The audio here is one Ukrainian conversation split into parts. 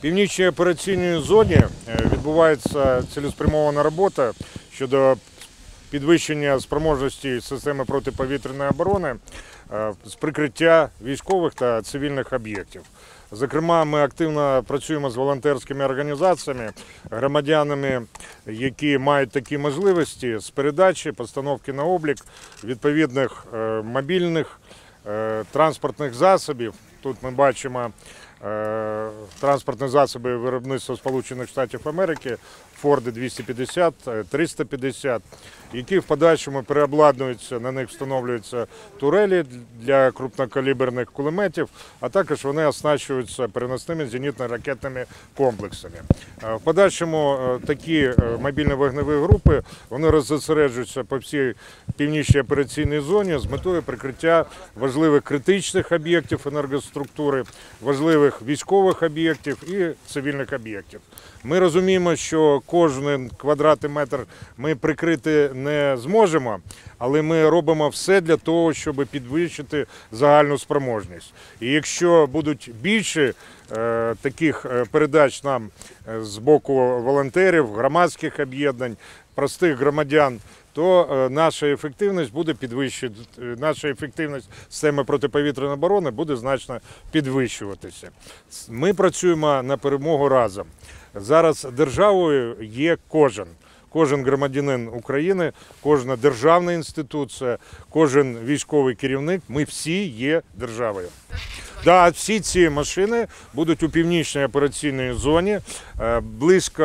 Північній операційній зоні відбувається цілеспрямована робота щодо підвищення спроможності системи протиповітряної оборони з прикриття військових та цивільних об'єктів. Зокрема, ми активно працюємо з волонтерськими організаціями, громадянами, які мають такі можливості з передачі, постановки на облік відповідних мобільних транспортних засобів. Тут ми бачимо транспортні засоби виробництва Сполучених Штатів Америки, Форди 250, 350, які в подальшому переобладнуються, на них встановлюються турелі для крупнокаліберних кулеметів, а також вони оснащуються переносними зенітно-ракетними комплексами. В подальшому такі мобільні вогневі групи, вони роззосереджуються по всій північній операційній зоні з метою прикриття важливих критичних об'єктів енергоструктури, важливих військових об'єктів і цивільних об'єктів. Ми розуміємо, що кожен квадратний метр ми прикрити не зможемо, але ми робимо все для того, щоб підвищити загальну спроможність. І якщо будуть більше таких передач нам з боку волонтерів, громадських об'єднань, простих громадян, то наша ефективність буде підвищена, наша ефективність системи протиповітряної оборони буде значно підвищуватися. Ми працюємо на перемогу разом. Зараз державою є кожен громадянин України, кожна державна інституція, кожен військовий керівник, ми всі є державою. Да, всі ці машини будуть у північній операційній зоні. Близько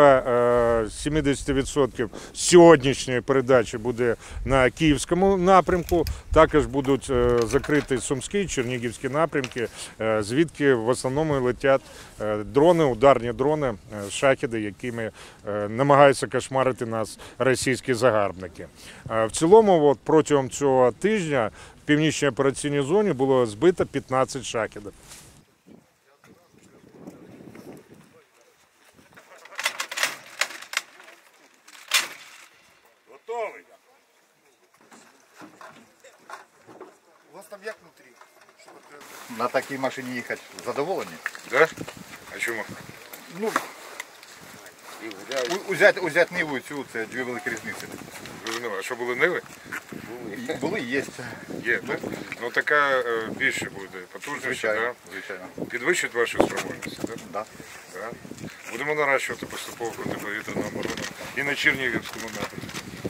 70% сьогоднішньої передачі буде на Київському напрямку. Також будуть закриті Сумські, Чернігівські напрямки, звідки в основному летять дрони, ударні дрони, шахеди, якими намагаються кошмарити нас російські загарбники. В цілому, протягом цього тижня в північній операційній зоні було збито 15 шахедів. Готовий. У вас там як внутрі? На такій машині їхати задоволені? Да? А чому? Ну, узяти Ниву і цю, це дві великі різниці. А що, були Ниви? Були, є. Є, так? Ну така більше буде, потужніше, Звичайно, да? звичайно. Підвищить вашу спроможність, так? Да. Да. Будемо наращувати поступово протиповітряну оборону і на Чернігівському напрямку.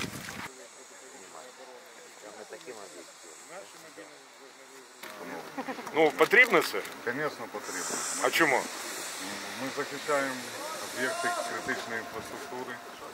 Ну, потрібно це? Звісно, потрібно. А чому? Ми захищаємо об'єкти критичної інфраструктури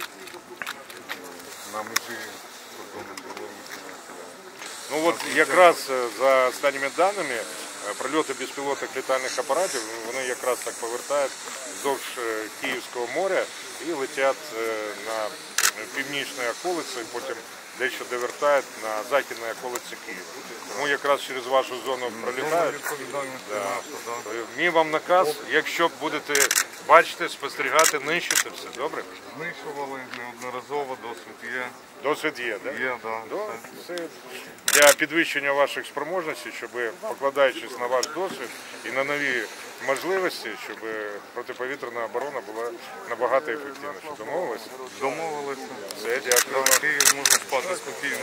на межі кордону. Ну от якраз за останніми даними прольоти безпілотних літальних апаратів, вони якраз так повертають вздовж Київського моря і летять на північні околиці, потім дещо довертають на західні околиці Києва. Тому якраз через вашу зону пролітають. Мій вам наказ, якщо будете бачити, спостерігати, нищити все, добре? Знищували неодноразово, досвід є. Досвід є, так? Є, так. Це для підвищення ваших спроможностей, щоб, покладаючись на ваш досвід і на нові можливості, щоб протиповітряна оборона була набагато ефективніша. Домовилися? Домовилися. Все, дякую. Київ можна спати спокійно.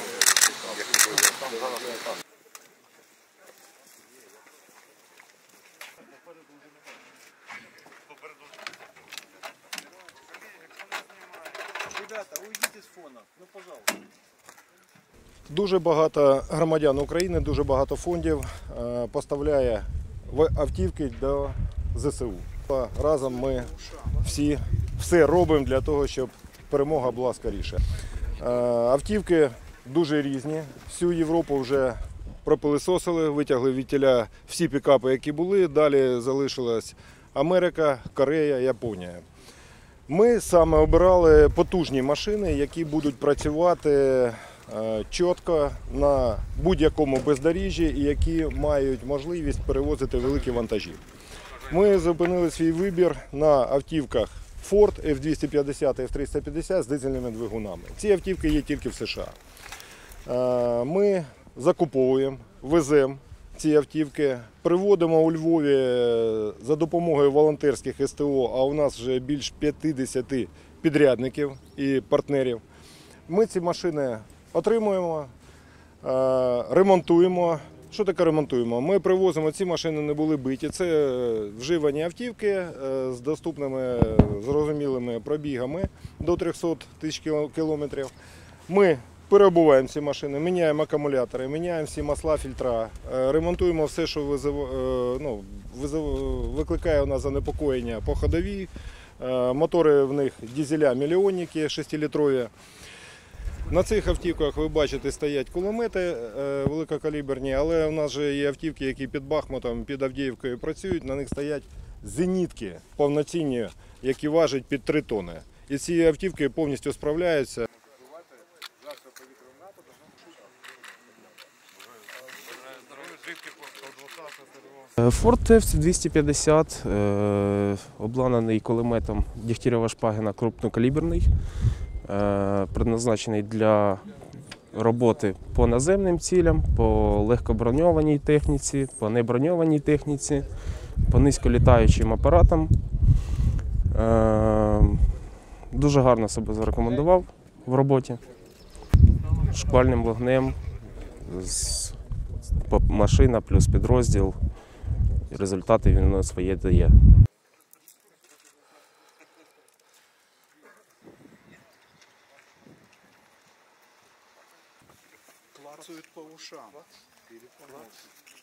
Ребята, уйдите з фона, ну пожалуйста. Дуже багато громадян України, дуже багато фондів поставляє автівки до ЗСУ. Разом ми все робимо для того, щоб перемога була скоріше. Автівки дуже різні. Всю Європу вже пропилисосили, витягли звідтіля всі пікапи, які були. Далі залишилась Америка, Корея, Японія. Ми саме обирали потужні машини, які будуть працювати чітко на будь-якому бездоріжжі і які мають можливість перевозити великі вантажі. Ми зупинили свій вибір на автівках Ford F-250 і F-350 з дизельними двигунами. Ці автівки є тільки в США. Ми закуповуємо, веземо ці автівки. Приводимо у Львові за допомогою волонтерських СТО, а у нас вже більш 50 підрядників і партнерів. Ми ці машини отримуємо, ремонтуємо. Що таке ремонтуємо? Ми привозимо, ці машини не були биті. Це вживані автівки з доступними, зрозумілими пробігами до 300 тисяч кілометрів. Ми переобуваємо ці машини, міняємо акумулятори, міняємо всі масла, фільтра, ремонтуємо все, що викликає у нас занепокоєння по ходовій. Мотори в них дизеля мільйонники 6-літрові. На цих автівках, ви бачите, стоять кулемети великокаліберні, але у нас же є автівки, які під Бахмутом, під Авдіївкою працюють, на них стоять зенітки повноцінні, які важать під 3 тонни. І ці автівки повністю справляються. Ford F-250 обладнаний кулеметом Дегтярева Шпагіна крупнокаліберний, предназначений для роботи по наземним цілям, по легкоброньованій техніці, по неброньованій техніці, по низьколітаючим апаратам. Дуже гарно себе зарекомендував в роботі. Шквальним вогнем, машина плюс підрозділ. Результати він своє дає. Клацают по ушам.